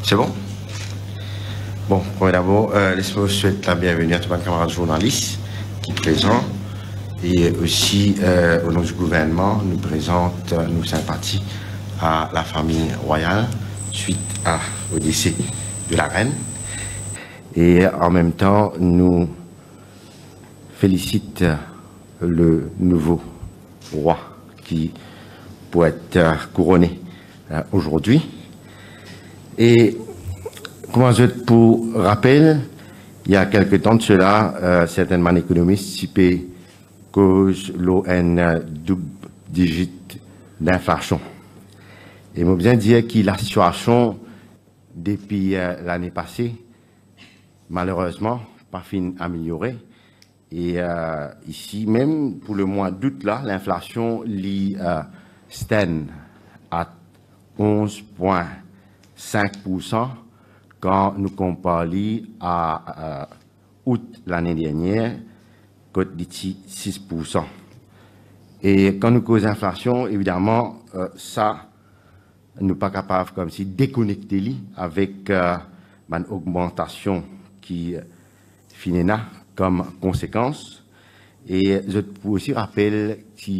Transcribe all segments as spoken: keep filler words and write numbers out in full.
C'est bon? Bon, d'abord, euh, laissez-moi vous souhaiter la bienvenue à tous mes camarades journalistes qui sont présents. Et aussi, euh, au nom du gouvernement, nous présente euh, nos sympathies à la famille royale suite à, au décès de la reine. Et en même temps, nous félicite le nouveau roi qui pourrait être euh, couronné euh, aujourd'hui. Et comment je pour rappel, il y a quelque temps de cela, euh, certainement économistes cipaient cause l'O N double digit d'inflation. Et moi bien dire que la situation depuis euh, l'année passée, malheureusement, pas fin améliorée. Et euh, ici, même pour le mois d'août, là, l'inflation lit euh, stand à onze virgule cinq pour cent quand nous comparons à euh, août l'année dernière, côte d'ici six pour cent. Et quand nous causons inflation, évidemment, euh, ça, nous ne sommes pas capables comme si déconnecter avec euh, une augmentation qui euh, finit là comme conséquence. Et je peux aussi rappeler que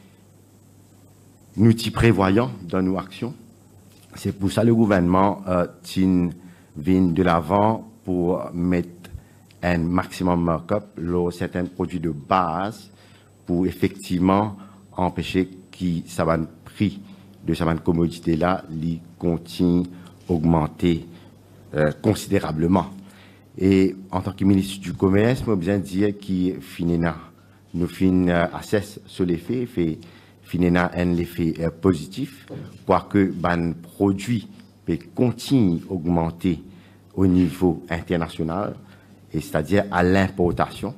nous y prévoyons dans nos actions. C'est pour ça que le gouvernement euh, tient de l'avant pour mettre un maximum markup sur certains produits de base pour effectivement empêcher que ça va prix de cette commodité-là continue à augmenter euh, considérablement. Et en tant que ministre du Commerce, je bien dire qu'il finira, nous fin assess sur l'effet, fait finira un effet euh, positif, pour que les produits continuent à augmenter au niveau international, et c'est-à-dire à, à l'importation.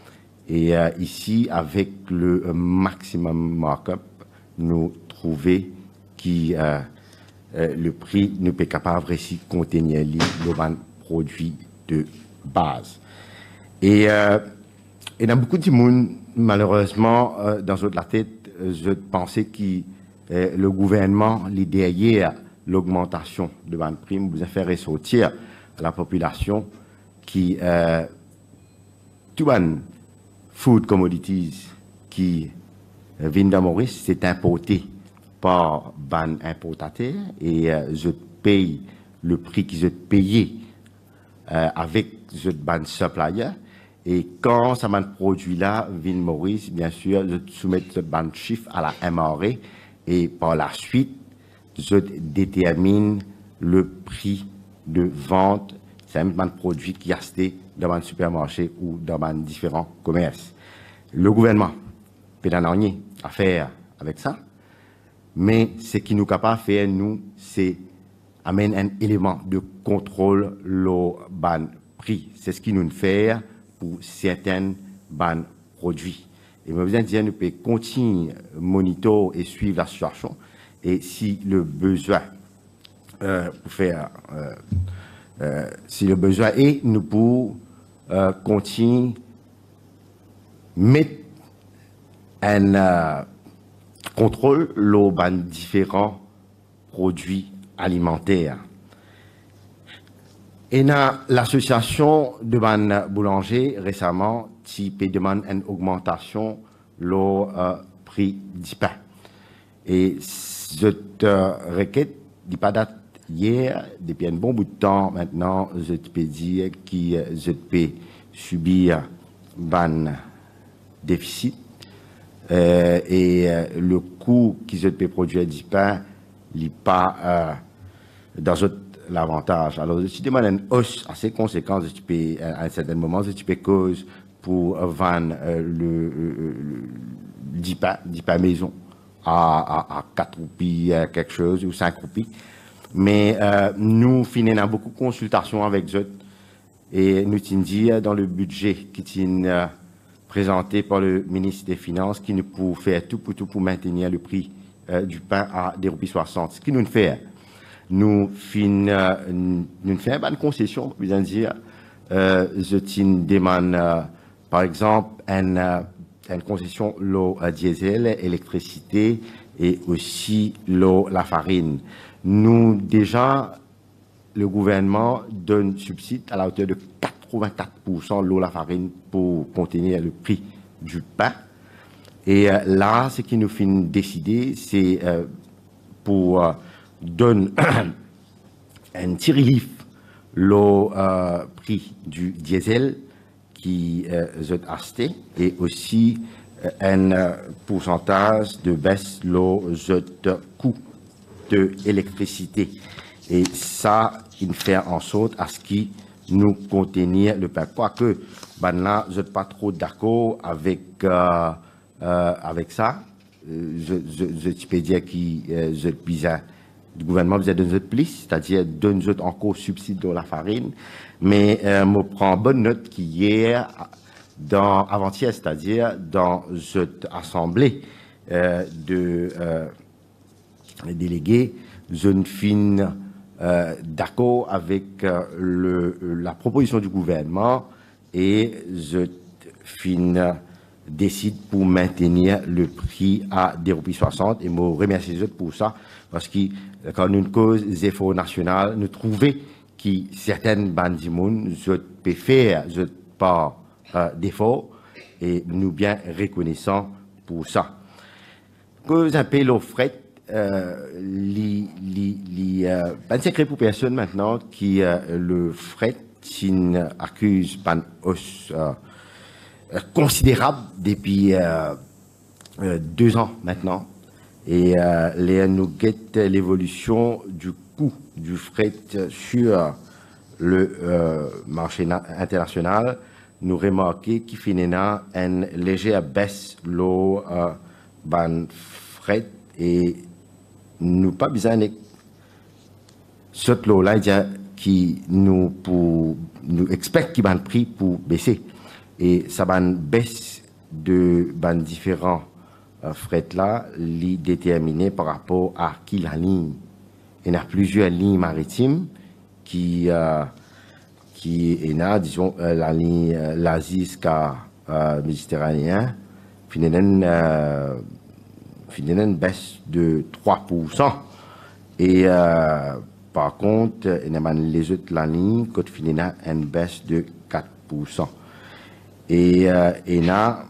Et euh, ici, avec le euh, maximum markup, nous trouvons que euh, euh, le prix ne peut capable de contenir les produits de base. Et, euh, et dans beaucoup de monde, malheureusement, euh, dans la tête, je pensais que euh, le gouvernement, derrière l'augmentation de la prime, vous a fait ressortir à la population qui euh, tout les food commodities qui euh, viennent de Maurice, c'est importé par ban importateur et euh, je paye le prix qu'ils ont payé euh, avec je ban supplier. Et quand ça m'a produit là, vin Maurice, bien sûr, je soumets ce ban chiffre à la M R A et par la suite, je détermine le prix de vente. C'est un produit qui est acheté dans un supermarché ou dans un différents commerces. Le gouvernement peut en avoir à faire avec ça, mais ce qui nous est capable de faire, nous, c'est amener un élément de contrôle le ban prix. C'est ce qui nous fait pour certains ban produits. Et nous besoin dire nous pouvons continuer à monitorer et suivre la situation. Et si le besoin euh, pour faire euh, euh, si le besoin est, nous pouvons euh, continuer mettre un euh, contrôle sur ban différents produits alimentaires. Et dans l'association de ban boulanger récemment, qui demande une augmentation le euh, prix du pain. Et cette euh, requête n'est pas date hier, depuis un bon bout de temps maintenant, je peux dire que je peux subir ban déficit euh, et euh, le coût qui se peut produire du pain n'est pas euh, dans l'avantage. Alors, si tu demandes une hausse assez conséquente, je peux, à un certain moment, je peux cause pour vendre euh, le, le, le, le pain, du pain maison à, à, à quatre roupies, quelque chose, ou cinq roupies. Mais euh, nous finissons beaucoup de consultations avec eux et nous t'en dit dans le budget qui est euh, présenté par le ministre des Finances qui nous peut faire tout pour tout pour maintenir le prix euh, du pain à des roupies soixante. Ce qui nous fait, nous fin, euh, nous faisons une concession, je veux dire, euh, je t'en demande euh, par exemple une, euh, une concession l'eau euh, diesel, électricité et aussi l'eau, la farine. Nous déjà le gouvernement donne subside à la hauteur de quatre-vingt-quatre pour cent de l'eau la farine pour contenir le prix du pain. Et euh, là, ce qui nous fait décider, c'est euh, pour euh, donner un petit relief le euh, prix du diesel qui euh, est acheté et aussi euh, un euh, pourcentage de baisse le coût de l'électricité. Et ça, il fait en sorte à ce qu'il nous contenir le pain. Quoique, ben là, je ne suis pas trop d'accord avec, euh, euh, avec ça. Euh, je, je, je peux dire que euh, je bizarre. Le gouvernement vous a donné plus, c'est-à-dire donne encore subside de la farine, mais euh, je prends bonne note qu'hier, dans avant-hier, c'est-à-dire dans cette assemblée euh, de euh, délégués, je ne finis euh, d'accord avec euh, le, la proposition du gouvernement et je finis décide pour maintenir le prix à deux roupies soixante et je remercie les autres pour ça parce que quand nous cause des efforts nationaux, nous trouvons que certaines bandes du monde peuvent faire pas euh, d'efforts et nous bien reconnaissants pour ça. Cause un peu l'offre fret, euh, li, li, li, euh, pas de secret pour personne maintenant qui euh, le fret s'il accuse une hausse euh, considérable depuis euh, euh, deux ans maintenant. Et euh, les, nous guette l'évolution du coût du fret sur le euh, marché international. Nous remarquons qu'il finit une légère baisse l'eau euh, ban fret et nous pas besoin de cette l'eau là qui nous pour nous expecte qu'il va prix pour baisser. Et ça va une baisse de ban différents euh, fret là, li déterminé par rapport à qui la ligne. Il y a plusieurs lignes maritimes qui euh, qui est là, disons euh, la ligne euh, l'Asie jusqu'à euh, méditerranéen, finalement euh, finalement une baisse de trois pour cent. Et euh, par contre, il y a les autres la ligne qui finalement une baisse de quatre pour cent. Et euh, il y a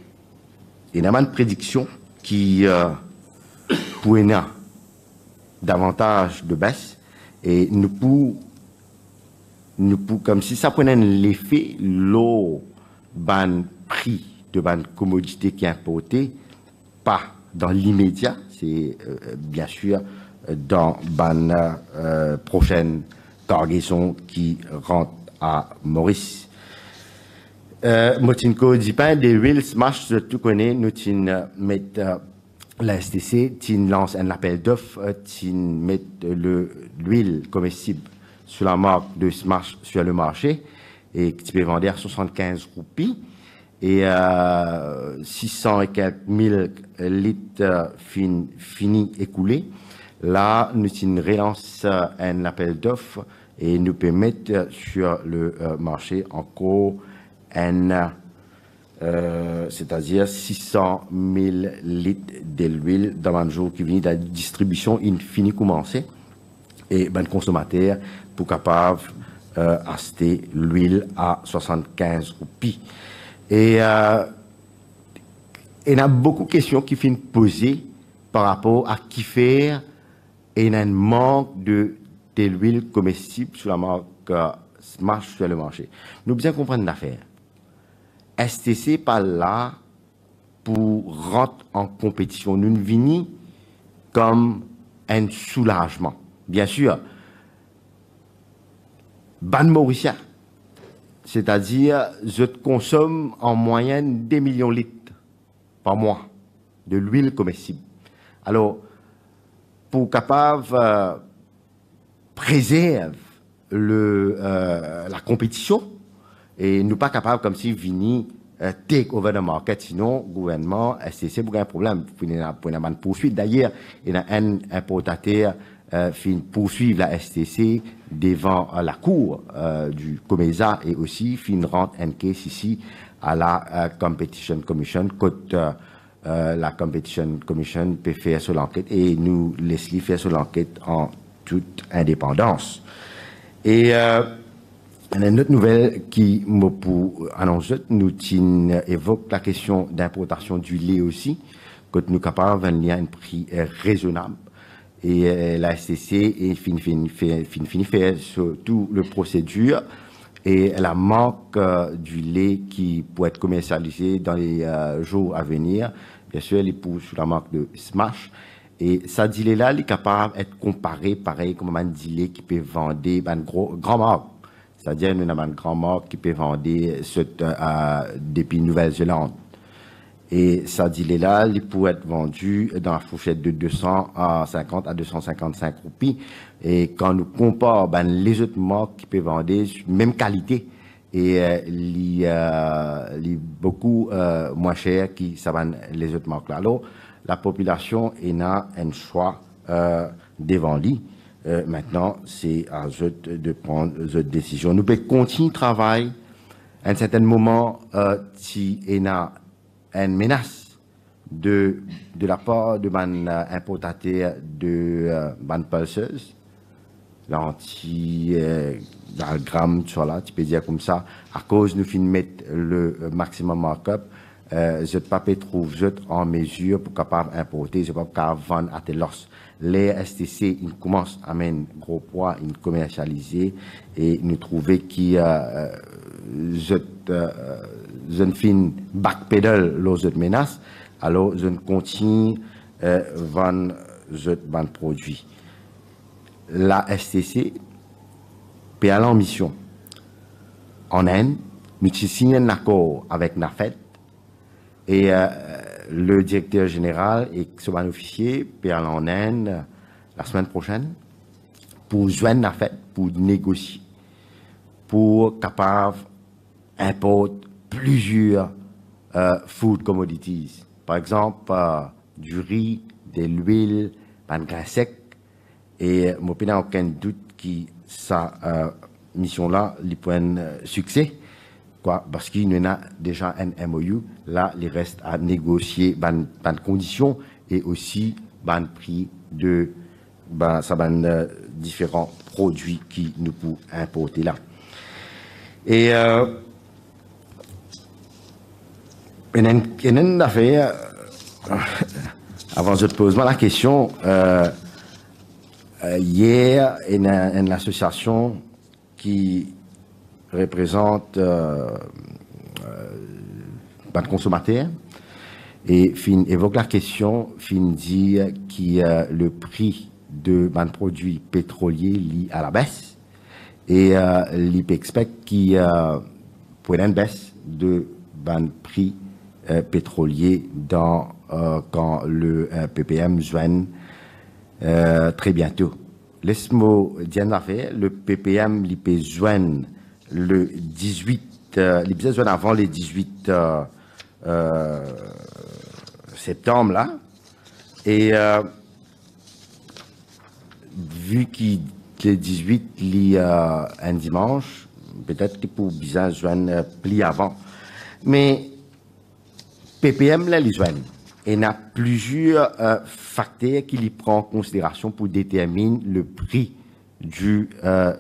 une prédiction qui euh, pourrait avoir davantage de baisse et nous pour nous pour comme si ça prenait l'effet l'eau ban prix de ban commodité qui est importée pas dans l'immédiat, c'est euh, bien sûr dans ban euh, prochaine cargaison qui rentre à Maurice. Euh, Motinko dit pas des Will Smash, je tout connais, nous tin met euh, la S T C, tin lance un appel d'offres, tin met le l'huile comestible sur la marque de Smash sur le marché et tu peux vendre à soixante-quinze roupies et euh, six cents et quelques mille litres fin, finis écoulés. Là, nous tin relance un appel d'offres et nous peut mettre sur le euh, marché encore un, euh, c'est-à-dire six cent mille litres de l'huile dans un jour qui vient de la distribution infinie commencée et ben consommateur pour capable euh, acheter l'huile à soixante-quinze roupies. Et euh, il y a beaucoup de questions qui viennent poser par rapport à qui faire et il y a un manque de, de l'huile comestible sur la marque euh, Smash sur le marché. Nous bien comprendre l'affaire. S T C pas là pour rentrer en compétition. Nous ne venons comme un soulagement. Bien sûr, ban Mauricien, c'est-à-dire je consomme en moyenne des millions de litres par mois de l'huile comestible. Alors, pour capable euh, préserver le, euh, la compétition, et nous pas capables comme si vini uh, take over the market, sinon gouvernement S T C pour un problème pour une poursuite. D'ailleurs, il y a un importateur euh, fin poursuivre la S T C devant euh, la cour euh, du COMESA et aussi fin rentre un case ici à la euh, Competition Commission côté euh, euh, la Competition Commission peut faire sur l'enquête et nous laissons faire sur l'enquête en toute indépendance. Et euh, il y a une autre nouvelle qui me pour annoncer, nous évoque la question d'importation du lait aussi, que nous sommes capables de venir à un prix raisonnable. Et euh, la S T C est fini, fini, fini, fini fait sur tout le procédure et la marque euh, du lait qui pourrait être commercialisé dans les euh, jours à venir, bien sûr, elle est pour sous la marque de Smash. Et ça dit là, il est capable d'être comparé, pareil, comme un dilé qui peut vendre une gros, grand marque. C'est-à-dire, nous avons une grande marque qui peut vendre ce, euh, depuis Nouvelle-Zélande. Et ça dit là, il pourrait être vendu dans la fourchette de deux cent cinquante à deux cent cinquante-cinq roupies. Et quand nous comparons ben, les autres marques qui peuvent vendre même qualité, et euh, les, euh, les beaucoup euh, moins cher que ça va les autres marques là. Alors, la population est a un choix euh, devant lui. Euh, maintenant, c'est à eux de prendre cette décision. Nous pouvons continuer le travail. À un certain moment, euh, si il y a une menace de, de la part de man euh, importateur de euh, man pulseuse, l'anti euh, gramme sur là, tu peux dire comme ça, à cause nous finissons mettre le maximum markup, euh, je pas trouve je en mesure pour capable importer, je pas capable vendre à tes losses. Les S T C, ils commencent à mettre un gros poids, ils commercialiser et nous trouver qui euh, je euh, je ne fin backpedal les autres menaces, alors je ne continue euh, vendre je vendre produits. La S T C peut aller en mission en Inde, nous signons un accord avec NAFED et euh, le directeur général et son officier peut aller en Inde la semaine prochaine pour joindre NAFED, pour négocier, pour capable importer plusieurs euh, food commodities. Par exemple, euh, du riz, de l'huile, un grain sec. Et moi, je n'ai aucun doute que sa euh, mission-là, il peut un euh, succès, quoi, parce qu'il y a déjà un M O U. Là, il reste à négocier ban, ban conditions et aussi ban prix de ban, ça, ban, euh, différents produits qui nous pouvons importer là. Et euh, il y a une affaire, euh, avant de te poser la question, euh, Euh, hier, une, une association qui représente euh, euh, de consommateurs et fin, évoque la question, fin dit que euh, le prix de ban produits pétroliers lié à la baisse et euh, l'I P expecte qu'il euh, pourrait une baisse de ban prix euh, pétrolier dans euh, quand le euh, P P M joigne Euh, très bientôt. Laisse-moi dire une affaire, le P P M, il peut joindre le dix-huit, euh, il peut joindre avant le dix-huit euh, euh, septembre, là. Et euh, vu qu'il est dix-huit, il y a un dimanche, peut-être qu'il peut bien joindre plus avant. Mais P P M, là, il joignent. Et il y a plusieurs euh, facteurs qu'il y prend en considération pour déterminer le prix du, euh,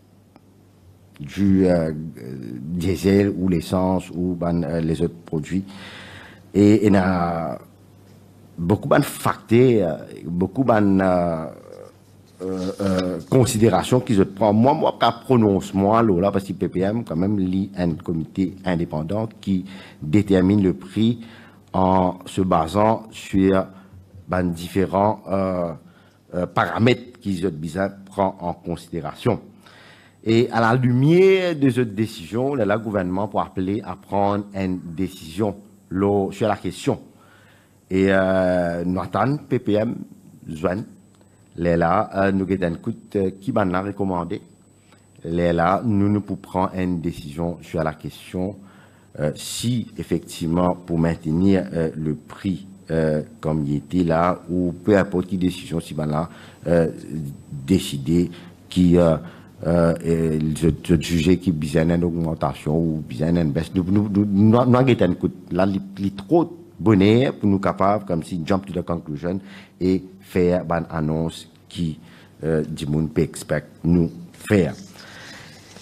du euh, diesel ou l'essence ou ben, euh, les autres produits. Et il y a beaucoup de facteurs, beaucoup de euh, euh, euh, considérations qu'ils se prennent. Moi, moi, je prononce moi là, parce que P P M, quand même, lit un comité indépendant qui détermine le prix en se basant sur ben, différents euh, euh, paramètres qu'ils prennent en considération. Et à la lumière de cette décision, le gouvernement peut appeler à prendre une décision là, sur la question. Et euh, nous attendons P P M, Zouane, là, euh, nous avons un coup qui m'a recommandé. Là, nous nous pouvons prendre une décision sur la question. Euh, si effectivement pour maintenir euh, le prix euh, comme il était là ou peu importe qui décision si ben là euh, décider qui euh, euh, je juger qui besoin d'une augmentation ou besoin d'une baisse nous nous nous nous avons là les trop bonheur pour nous capables comme si jump to the conclusion et faire une annonce qui euh, du monde peut expect nous faire.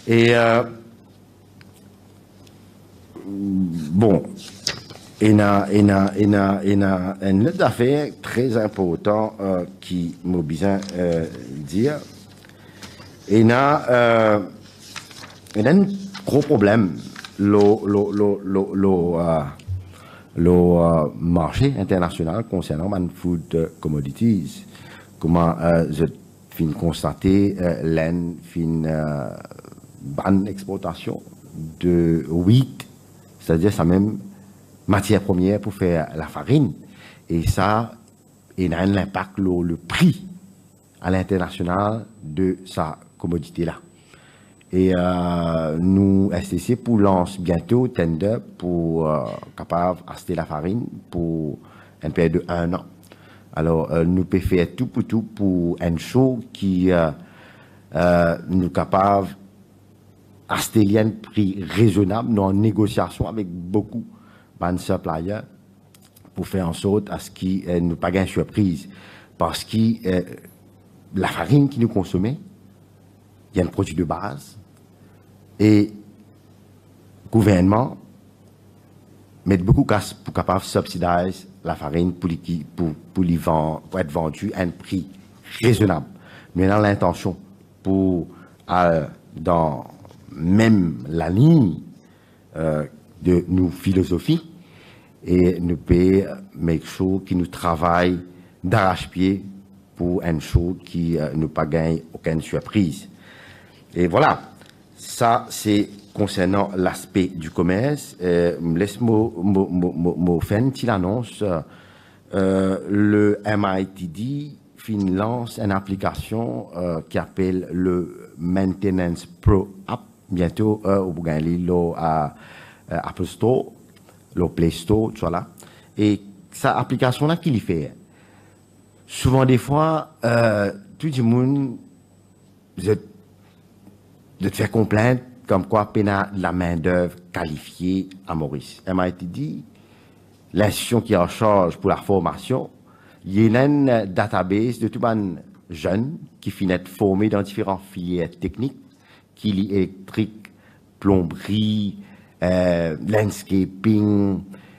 Et euh, bon, il y a, il y a, il y a, il y a une autre affaire très importante euh, qui m'a besoin euh, dire. Il y a, euh, il y a un gros problème, le, le, le, le, le, euh, le euh, marché international concernant les food commodities. Comment euh, je fin constater euh, l'en fin euh, bonne exportation de wheat, c'est-à-dire sa même matière première pour faire la farine. Et ça, il a un impact le, le prix à l'international de sa commodité-là. Et euh, nous, S T C, pour lancer bientôt tender pour euh, capable acheter la farine pour une période de un an. Alors, euh, nous pouvons faire tout pour tout pour un show qui euh, euh, nous capable acheter un prix raisonnable, nous en négociation avec beaucoup de suppliers pour faire en sorte à ce qu'il euh, nous pas une surprise. Parce que euh, la farine qui nous consommons, il y a un produit de base. Et le gouvernement met beaucoup de casse pour capable subsidier la farine pour, pour, pour, vendre, pour être vendue à un prix raisonnable. Nous avons l'intention pour, euh, dans même la ligne euh, de nos philosophies, et nous pouvons make sure que nous travaillons d'arrache-pied pour une chose qui euh, ne pas gagne aucune surprise. Et voilà. Ça, c'est concernant l'aspect du commerce. Euh, Laisse-moi faire une petite annonce. Euh, le M I T D lance une application euh, qui appelle le Maintenance Pro App. Bientôt, euh, au Bougainville, à euh, Apple Store, le Play Store, tout ça là. Et cette application-là, qui l'y fait? Souvent, des fois, euh, tout le monde, vous êtes de te faire complaindre comme quoi il y a la main-d'œuvre qualifiée à Maurice. M I T D, l'institution qui est en charge pour la formation, il y a une database de tous les jeunes qui finissent être formés dans différentes filières techniques, qui lit électrique, plomberie, euh, landscaping,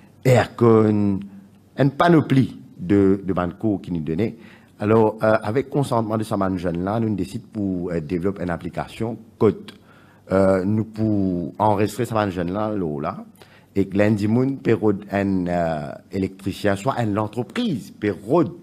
aircon, une panoplie de, de cours qui nous donnaient. Alors, euh, avec consentement de ces jeunes-là, nous décidons pour euh, développer une application que euh, nous pour enregistrer ces jeunes-là, là, et que lundi, moun peut un euh, électricien, soit une entreprise, peut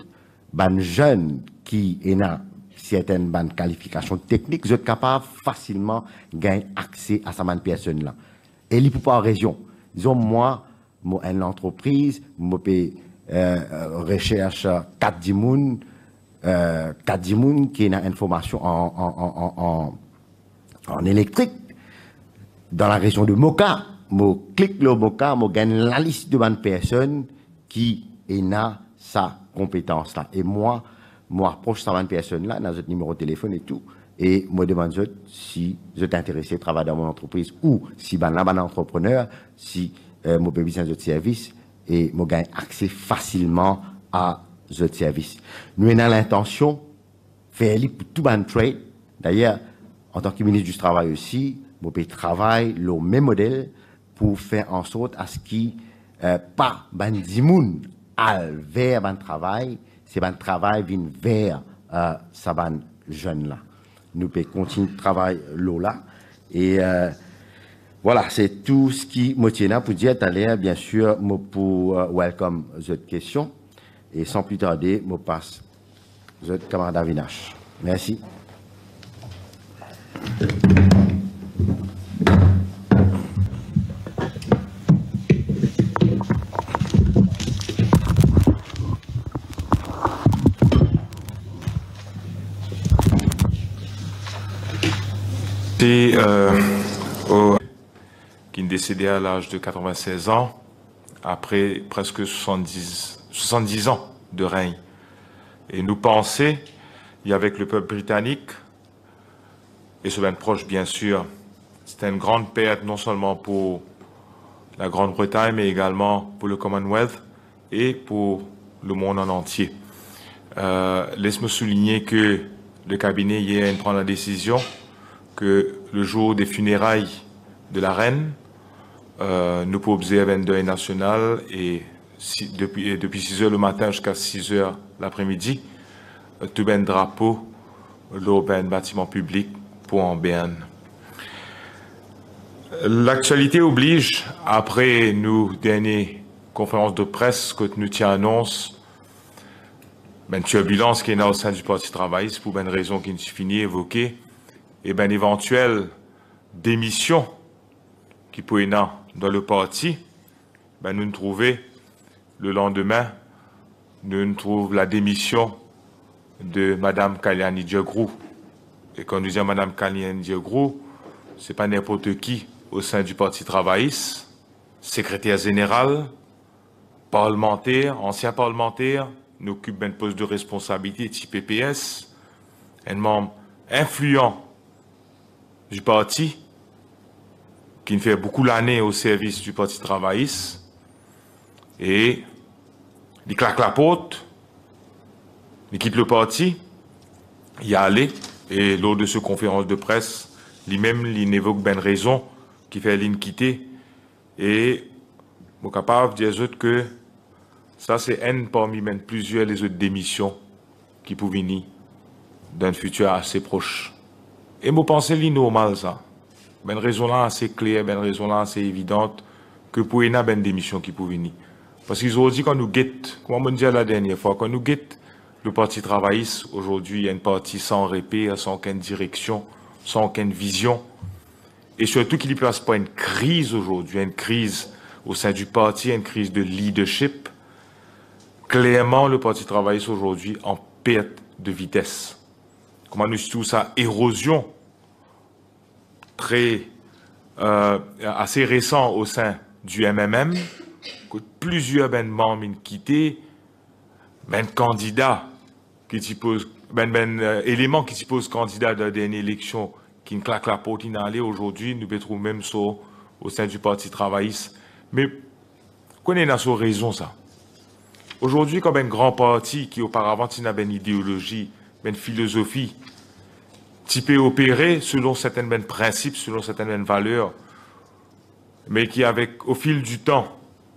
un jeune qui a certaines bonnes qualifications techniques, vous êtes capable facilement gagner accès à ces personnes-là. Et il peut pas en région. Disons, moi, moi, une entreprise, moi, peux euh, recherche quatre dix Euh, Kadimoun qui a une formation en, en, en, en, en électrique dans la région de Moka. Je clique le Moka, je gagne la liste de bonnes personnes qui ont sa compétence là. Et moi, je approche cette personne là dans notre numéro de téléphone et tout. Et je demande si je suis intéressé à travailler dans mon entreprise ou si je suis un entrepreneur, si euh, je peux besoin de service et je gagne accès facilement à de service. Nous avons l'intention de faire pour tout le trade. D'ailleurs, en tant que ministre du Travail aussi, nous travaillons le même modèle pour faire en sorte à ce qu'il n'y ait pas de gens vers le travail, c'est le travail qui vient vers euh, ces jeunes-là. Nous pouvons continuer de travailler là. Et euh, voilà, c'est tout ce qui me tient pour dire tout à l'heure, bien sûr, pour uh, welcome cette question. Et sans plus tarder, je passe au camarade Avinash. Merci. Et euh, au... qui est décédé à l'âge de quatre-vingt-seize ans, après presque soixante-dix soixante-dix ans de règne. Et nous pensons, et avec le peuple britannique, et ce bien proche bien sûr, c'était une grande perte non seulement pour la Grande-Bretagne, mais également pour le Commonwealth et pour le monde en entier. Euh, Laisse-moi souligner que le cabinet hier prend la décision que le jour des funérailles de la reine, euh, nous pouvons observer un deuil national et si, depuis, depuis six heures le matin jusqu'à six heures l'après-midi, euh, tout un drapeau, l'eau un bâtiment public pour en Béarn. L'actualité oblige, après nos dernières conférences de presse que nous tiens annonce, ben turbulence qui est au sein du Parti travailliste pour une raison qui ne suffit ni évoquer, et ben éventuelle démission qui peut être dans le parti, ben nous nous trouvons le lendemain, nous nous trouvons la démission de Madame Kaliani Diagrou. Et quand nous disons Madame Kaliani Diagrou, c'est pas n'importe qui au sein du Parti travailliste, secrétaire général, parlementaire, ancien parlementaire, nous occupe un poste de responsabilité type P P S, un membre influent du parti, qui fait beaucoup l'année au service du Parti travailliste, et il claque la porte, il quitte le parti, il y a allé, et lors de cette conférence de presse, lui-même, il évoque bien raison qui fait l'in quitter, et je suis capable de dire que ça, c'est un parmi même plusieurs les autres démissions qui peuvent venir d'un futur assez proche. Et je pense que c'est normal, ça. Ben raison là assez claire, ben raison là assez évidente, que pour y avoir une démission qui peut venir. Parce qu'ils ont dit quand nous guette, comme on dit la dernière fois, quand nous guette le Parti travailliste, aujourd'hui, il y a une partie sans répit, sans aucune direction, sans aucune vision. Et surtout qu'il n'y place pas une crise aujourd'hui, une crise au sein du parti, une crise de leadership. Clairement, le Parti travailliste aujourd'hui en perte de vitesse. Comment nous tout ça, érosion très euh, assez récent au sein du M M M, que plusieurs ben membres ont quitté, ben candidats qui s'y posent, ben ben euh, éléments qui s'y posent candidat dans une élection qui ne claque la porte inhalée aujourd'hui, nous peut trouver même ça au sein du Parti travailliste. Mais connaissez sur raison ça. Aujourd'hui, comme un grand parti qui auparavant avait une idéologie, une philosophie, typé opéré selon certains ben, principes, selon certaines ben, valeurs, mais qui, avec, au fil du temps,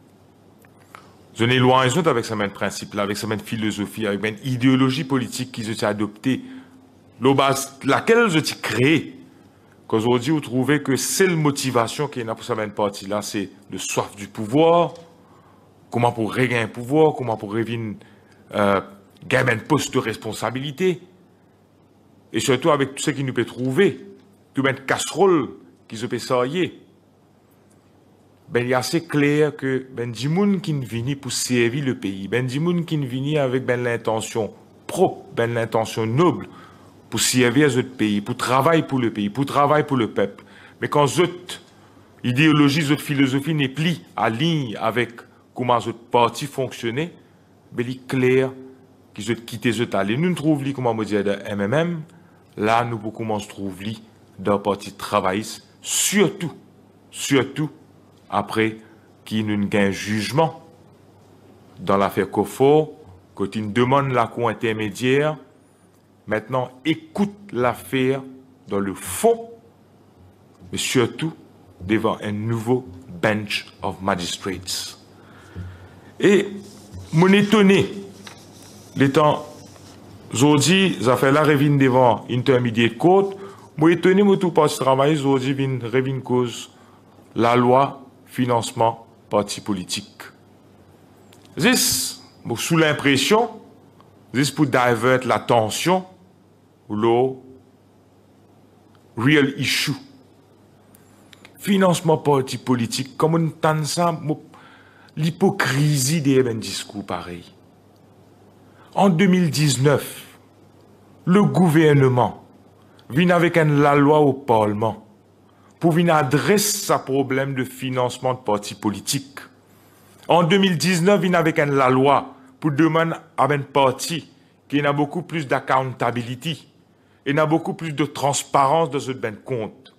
je n'ai loin avec ces mêmes principes, avec ces mêmes philosophies, avec une idéologie politique qui se sont adoptée, laquelle je t'ai créée. Qu'aujourd'hui, vous trouvez que seule motivation qui est pour cette même partie-là, c'est le soif du pouvoir, comment pour regagner un pouvoir, comment pour revenir euh, gagner un poste de responsabilité. Et surtout avec tout ce qui nous peut trouver, tout une casserole qui se peut sortir. Ben, il est assez clair que ben, des gens qui viennent pour servir le pays, ben, des gens qui viennent avec ben, l'intention propre, ben, l'intention noble, pour servir à notre pays, pour travailler pour le pays, pour travailler pour le peuple. Mais quand cette idéologie, cette philosophie n'est plus en ligne avec comment notre parti fonctionnait, ben, il est clair qu'ils ont quitté ce aller. Nous nous trouvons, comment on dit, de M M M, là, nous pouvons se trouver dans le parti travailliste, surtout, surtout, après qu'il nous gagne un jugement dans l'affaire Cofor, quand il demande la cour intermédiaire, maintenant écoute l'affaire dans le fond, mais surtout devant un nouveau bench of magistrates. Et mon étonné, l'étant aujourd'hui, ça fait la revine devant intermédiaire court, mon étonné, mon tout parti travail, aujourd'hui, vient revine cause la loi financement parti politique. C'est sous l'impression, c'est pour divert l'attention ou le real issue. Financement parti politique, comme on entend ça, l'hypocrisie des discours pareil. En deux mille dix-neuf, le gouvernement vient avec une la loi au Parlement pour venir adresser sa problème de financement de partis politiques. En deux mille dix-neuf, il vient avec une la loi pour demander à un parti qui a beaucoup plus d'accountability et a beaucoup plus de transparence dans ce ben compte.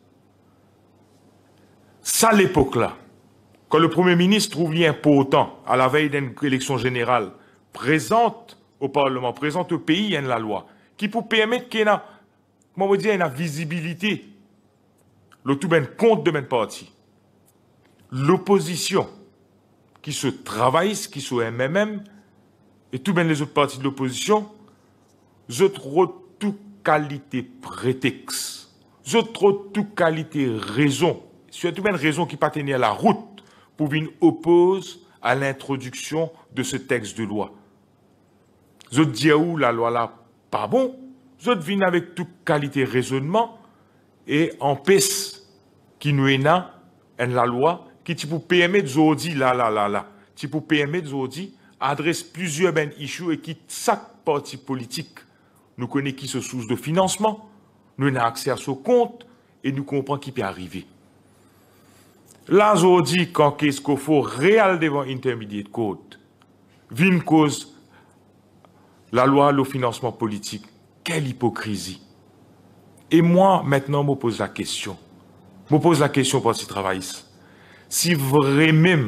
Ça, à l'époque-là, quand le Premier ministre trouve important, à la veille d'une élection générale, présente au Parlement, présente au pays, il y a la loi, qui peut permettre qu'il y ait, comment on dit, une visibilité le tout ben compte de ben parti. L'opposition, qui se travaille, qui se M M M, et tout ben les autres partis de l'opposition, je trouve toute qualité prétexte, je trouve toute qualité raison, surtout ben raison qui pas tenir la route pour venir opposer à l'introduction de ce texte de loi. Je dis où la loi là pas bon, je viens avec toute qualité raisonnement et en pèse qui nous est là, en la loi, qui tu pour permettre d'aujourd'hui là là là là, tu pour permettre d'aujourd'hui adresse plusieurs ben issues et qui chaque parti politique nous connaît qui se source de financement, nous avons accès à ce compte et nous comprenons qui peut arriver. Là aujourd'hui quand qu'est-ce qu'il faut réel devant intermediate court, vient cause la loi, le financement politique, quelle hypocrisie. Et moi, maintenant, je me pose la question. Je me pose la question pour ces travaillistes. Si vraiment,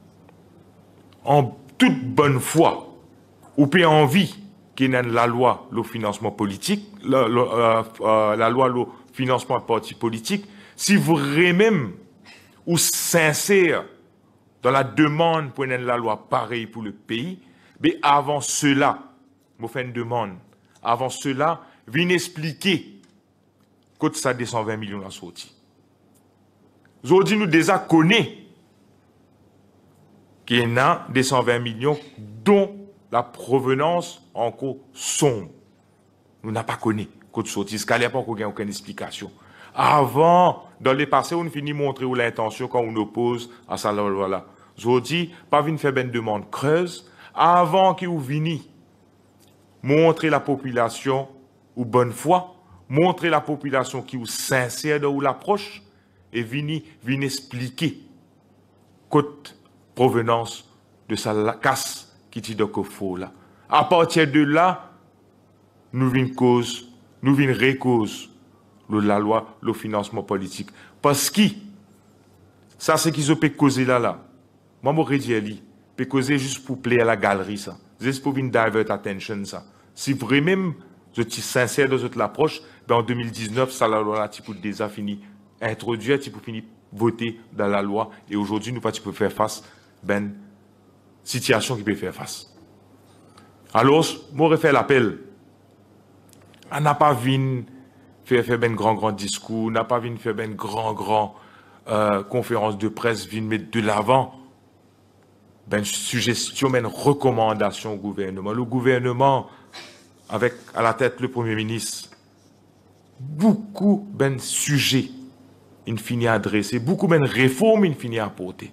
en toute bonne foi, ou bien envie qu'il y ait la loi, le financement politique, la, la, euh, euh, la loi, le financement parti politique, si vraiment, ou sincère dans la demande pour une la loi pareille pour le pays, mais avant cela, je fais une demande. Avant cela, venez expliquer que ça des cent vingt millions à sorti. Aujourd'hui, nous déjà connaissons qu'il y a des cent vingt millions dont la provenance encore sombre. Nous n'avons pas connu que sorti. Ce qu'il n'y a pas aucune explication. Avant, dans les passés, on finit de montrer l'intention quand on oppose à ça. Voilà. Aujourd'hui, pas venir faire une demande creuse. Avant qu'il vienne montrer la population ou bonne foi, montrer la population qui est sincère de l'approche et venir venir expliquer côte provenance de sa casse qui dit donc faux là. À partir de là, nous venons cause, nous venons récause la loi, le financement politique. Parce que ça c'est qu'ils ont pu causer là là. Moi m'aurais dit ali, peut causer juste pour plaire à la galerie ça. Juste pour venir divert attention ça. Si vraiment je suis sincère dans cette approche, ben en deux mille dix-neuf, ça la loi là, tu peux déjà fini introduire, tu peux finir voter dans la loi. Et aujourd'hui, nous pas tu peux faire face à une situation qui peut faire face. Alors, moi, je fais l'appel. On n'a pas vu faire faire ben grand grand discours, on n'a pas vu faire ben grand grand euh, conférence de presse, venir mettre de l'avant. Ben suggestion, ben recommandation au gouvernement. Le gouvernement avec à la tête le Premier ministre, beaucoup de sujets, il finit à adresser, beaucoup de réformes, il finit à apporter.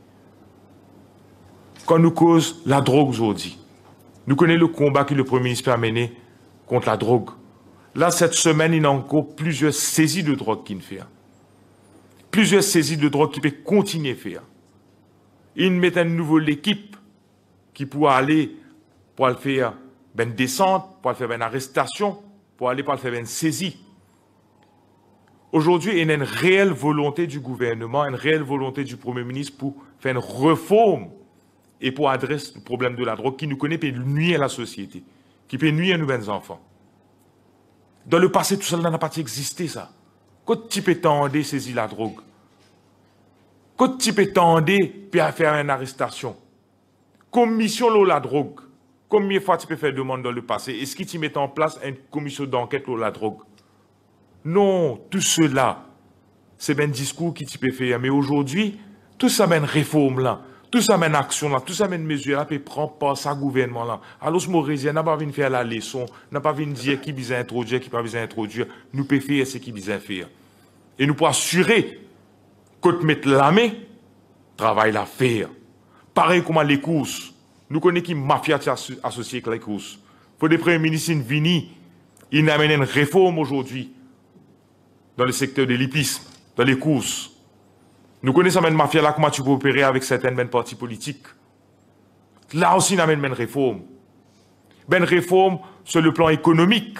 Quand nous cause la drogue aujourd'hui, nous connaissons le combat que le Premier ministre a mené contre la drogue. Là, cette semaine, il y a encore plusieurs saisies de drogue qu'il fait. Plusieurs saisies de drogue qu'il peut continuer à faire. Il met à nouveau l'équipe qui pourra aller pour le faire une descente, pour faire une arrestation, pour aller pour faire une saisie. Aujourd'hui, il y a une réelle volonté du gouvernement, une réelle volonté du Premier ministre pour faire une réforme et pour adresser le problème de la drogue qui nous connaît peut nuire à la société, qui peut nuire à nos enfants. Dans le passé, tout ça n'a pas existé, ça. Quand tu peux tendre saisir la drogue, quand tu peux tendre puis faire une arrestation, commission la drogue, combien de fois tu peux faire demande dans le passé? Est-ce que tu mets en place une commission d'enquête sur la drogue? Non, tout cela, c'est un discours qui tu peux faire. Mais aujourd'hui, tout ça mène réforme là, tout ça mène action là, tout ça mène mesure là, puis prend pas ça gouvernement là. Alors, ce Maurésien n'a pas envie de faire la leçon, n'a pas envie de dire qui besoin introduire, qui pas besoin introduire. Nous pouvons faire ce qui besoin faire. Et nous pouvons assurer que tu mettes la main, travail à faire. Pareil comme les courses. Nous connaissons qui mafia associée avec les courses. Pour des premiers ministres venus, ils amènent une réforme aujourd'hui dans le secteur de l'hippisme, dans les courses. Nous connaissons une mafia là, comment tu peux opérer avec certaines partis politiques. Là aussi, nous amène une réforme. Une réforme sur le plan économique,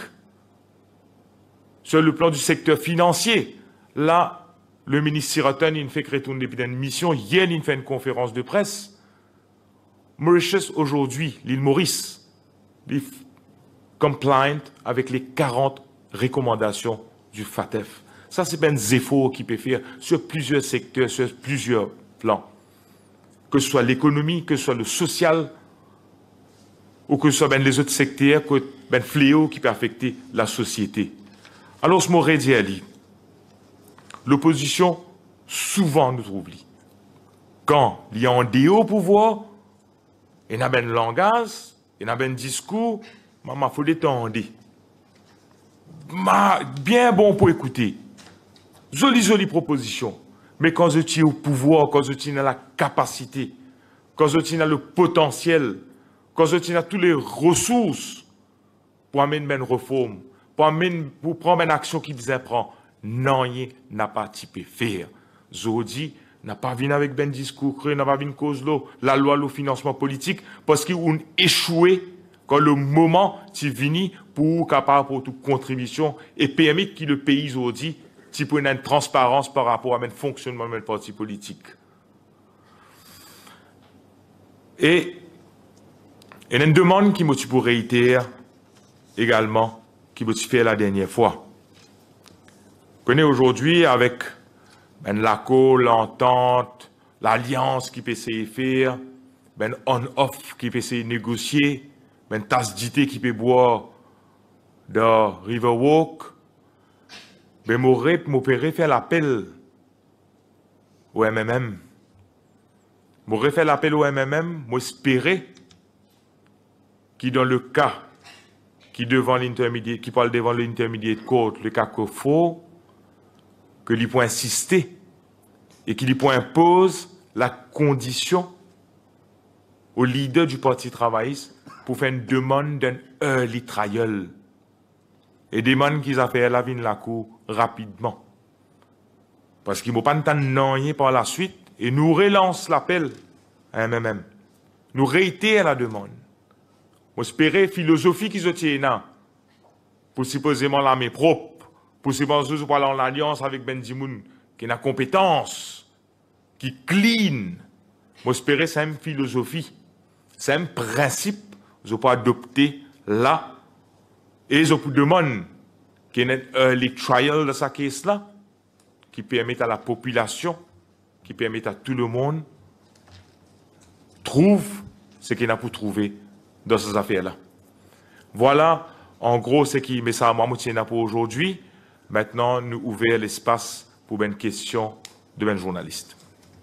sur le plan du secteur financier. Là, le ministre Siraton, il fait retourner depuis une mission. Hier, il fait une conférence de presse. Mauritius, aujourd'hui, l'île Maurice, est compliant avec les quarante recommandations du FATF. Ça, c'est ben des efforts qui peut faire sur plusieurs secteurs, sur plusieurs plans. Que ce soit l'économie, que ce soit le social, ou que ce soit ben les autres secteurs, que ben fléau qui peut affecter la société. Alors, ce mot dit Ali, l'opposition, souvent, nous trouve li. Quand il y a un déo au pouvoir, il y a ben langage, il y a ben discours, maman, il faut détendre. Bien bon pour écouter. Jolie, jolie proposition. Mais quand je tiens au pouvoir, quand je tiens à la capacité, quand je tiens à le potentiel, quand je tiens à toutes les ressources pour amener une réforme, pour, amener, pour prendre une action qui vous apprend, non, il n'a pas typé faire. Je dis, n'a pas venu avec ben discours, n'a pas venu cause l'eau, la loi, le financement politique, parce qu'ils ont échoué quand le moment est venu pour capable pour toute contribution et permettre que le pays aujourd'hui tu peux une transparence par rapport à le fonctionnement de parti politique. Et il y a une demande qui m'a pour réitérer également, qui m'a fait la dernière fois. Vous connaissez aujourd'hui avec ben, l'accord, l'entente, l'alliance qui peut essayer de faire, ben, on-off qui peut essayer de négocier, ben, tasse d'idée qui peut boire dans Riverwalk. Ben, m'aurait m'opérer faire l'appel au M M M. M'aurait fait l'appel au M M M, m'espérer qui dans le cas qui devant l'intermédiaire, qui parle devant l'intermédiaire de court, le cas qu'il faut, que l'y peut insister et qu'il y peut impose la condition au leader du Parti travailliste pour faire une demande d'un early trial. Et demande qu'ils a fait la vie de la cour rapidement. Parce qu'ils ne vont pas nous par la suite et nous relance l'appel à M M M. Nous réitérons la demande. On espérait philosophie qui se tient là. Pour supposément l'armée propre. Pour supposément parler en alliance avec Benzimoun qui a la compétence, qui clean. On espérait c'est une philosophie. C'est un principe. Je peux adopter là. Et je vous demande qu'il y ait un early trial de sa caisse-là, qui permette à la population, qui permette à tout le monde, trouve ce qu'il a pour trouver dans ces affaires-là. Voilà, en gros, ce qui met ça à moi pour aujourd'hui. Maintenant, nous ouvrons l'espace pour une question de un journaliste.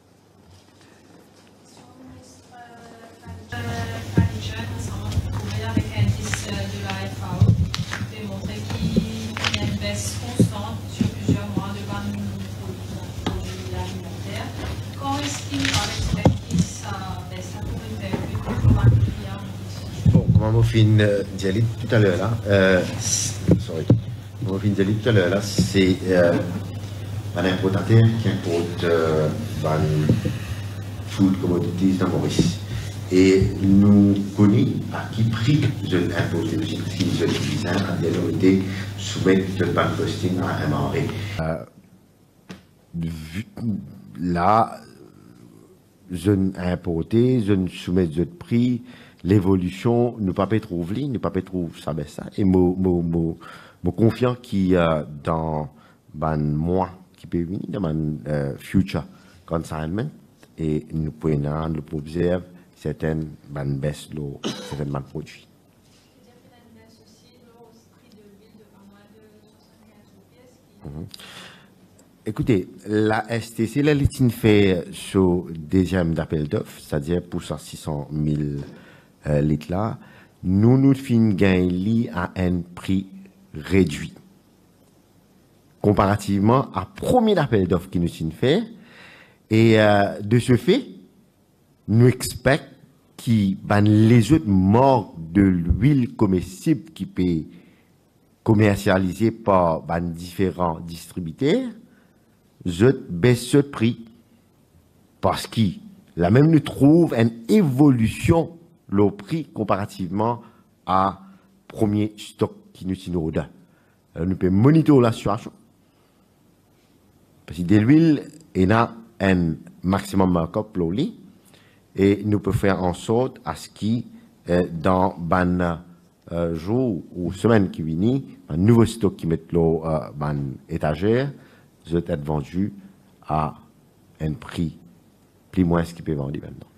Constante sur plusieurs mois de bas de produits alimentaires. Quand est-ce qu'il va respecter ça? Ça pourrait faire plus que bon, comme on fin dit tout à l'heure là, euh, sorry, comme on fin dit tout à l'heure là, c'est euh, un importateur qui importe euh, food commodities dans Maurice. Et nous connaissons à qui prix je l'impose, ce qui nous est utilisé à des autorités soumettre le ban posting à M R E. Euh, là, je n'importe, je ne soumets de prix, l'évolution, ne pas trouver, ne pas trouver ça, ben ça. Et je confiant qu'il y a dans ban moi qui peut venir, dans mon uh, future consignment, et nous pouvons le observer. Certaines bandes baissent l'eau, certaines bandes produits. Mm-hmm. Écoutez, la S T C, la litine fait sur deuxième d'appel d'offres, c'est-à-dire pour ça six cent mille euh, litres là, nous nous fin gagner à un prix réduit. Comparativement à premier appel d'offres qui nous fin fait, et euh, de ce fait, nous expectons qui ben, les autres morts de l'huile comestible qui peut commercialiser par ben, différents distributeurs, je baisse ce prix parce que la même nous trouve une évolution le prix comparativement à premier stock qui nous nous donne. Nous pouvons monitorer la situation parce que de l'huile il y a un maximum markup pour lui. Et nous pouvons faire en sorte à ce qu'il euh, dans ban euh, jour ou semaine qui viennent, un nouveau stock qui met l'eau euh, ban étagère, je être vendu à un prix plus moins ce qui peut vendre maintenant.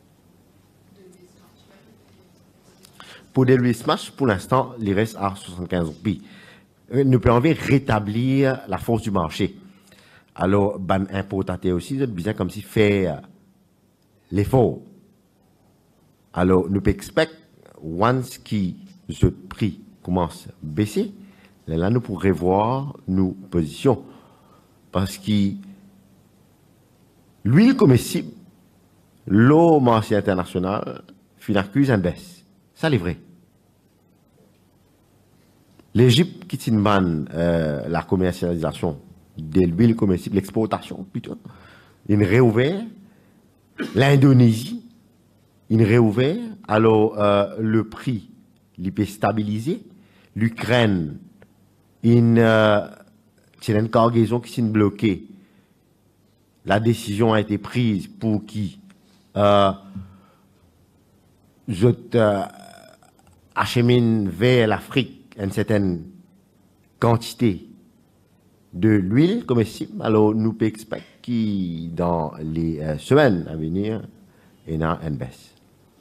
Pour des Louis Smash, pour l'instant, il reste à soixante-quinze roupies. Nous pouvons rétablir la force du marché. Alors, ban importateur aussi, c'est bien comme si faire l'effort. Alors, nous pouvons expecter, once qui ce prix commence à baisser, là, nous pourrons revoir nos positions. Parce que l'huile comestible, l'eau marché international, finalement, une baisse. Ça, c'est vrai. L'Égypte qui tient euh, la commercialisation de l'huile comestible, l'exportation plutôt, il réouvert. L'Indonésie, il réouvert. Alors, euh, le prix, il peut stabiliser. L'Ukraine, une, euh, c'est une cargaison qui s'est bloquée. La décision a été prise pour qui euh, je euh, achemine vers l'Afrique une certaine quantité de l'huile comestible. Alors, nous pouvons expecter que dans les euh, semaines à venir, il y a une baisse.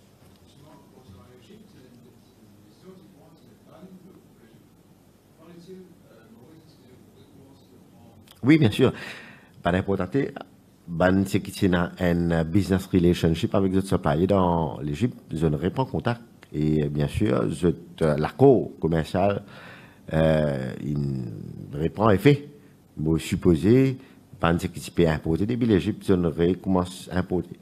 Oui, bien sûr. Pas d'important. Ben, c'est qu'il y a un business relationship avec les suppliers dans l'Égypte. Je ne réponds contact. Et bien sûr, l'accord commercial, euh, il répond effet. Vous supposez, ben, c'est qu'il peut importer depuis l'Égypte, je ne commence à importer.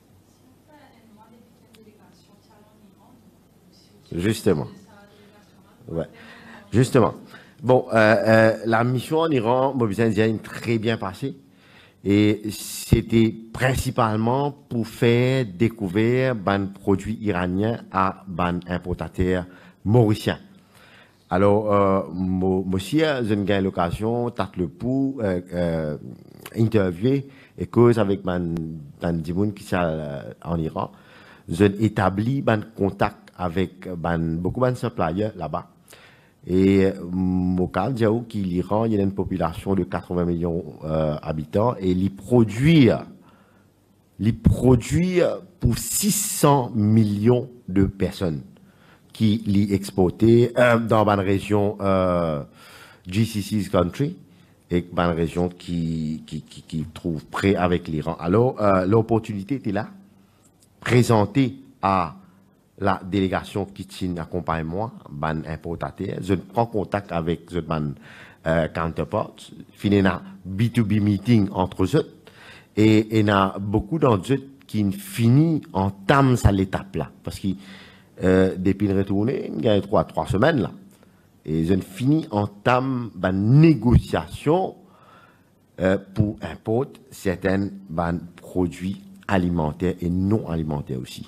Justement. Ouais. Justement. Bon, euh, euh, la mission en Iran, moi, besoin de dire, très bien passée. Et c'était principalement pour faire découvrir ban produits iraniens à ban importateurs mauriciens. Alors, euh, moi aussi, j'ai eu l'occasion, tâte le pouls, euh, euh, interviewer et cause avec ban, ban dimoun qui sont en Iran. J'ai établi ban contact avec ban, beaucoup de suppliers là-bas. Et au cas où l'Iran, il y a une population de quatre-vingts millions d'habitants euh, et il produit, il produit pour six cents millions de personnes qui l'y exporté euh, dans une région euh, G C C country et une région qui, qui, qui, qui trouve près avec l'Iran. Alors, euh, l'opportunité était là, présentée à la délégation qui tient accompagne moi, ban importateur, je prends contact avec ce ban euh, counterpart, finis un B deux B meeting entre eux et il y a beaucoup d'entre eux qui finissent en entament à l'étape là parce que euh, depuis le retour, il y a trois trois semaines là et je finis en entament ban négociation euh, pour importer certains ban produits alimentaires et non alimentaires aussi.